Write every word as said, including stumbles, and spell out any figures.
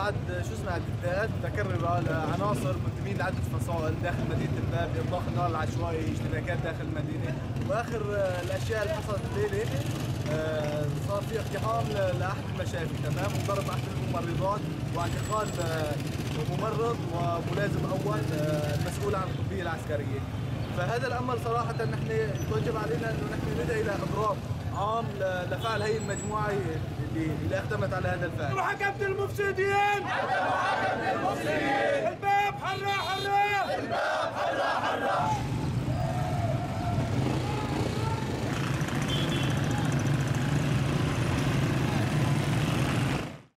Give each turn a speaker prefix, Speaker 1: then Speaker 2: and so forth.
Speaker 1: بعد شو اسمها اعتداءات متكرره لعناصر منتمين لعده فصائل داخل مدينه الباب، اطلاق النار العشوائي، اشتباكات داخل المدينه، واخر الاشياء اللي حصلت الليله صار في اقتحام لاحد المشافي، تمام، وضرب احد الممرضات واعتقال ممرض وملازم اول المسؤول عن الطبيه العسكريه. فهذا الامر صراحه نحن يتوجب علينا انه نحن ندعي الى اضراب عام لفعل هي المجموعه اللي اللي اقدمت على هذا الفعل.
Speaker 2: محاكمه المفسدين! محاكمه المفسدين!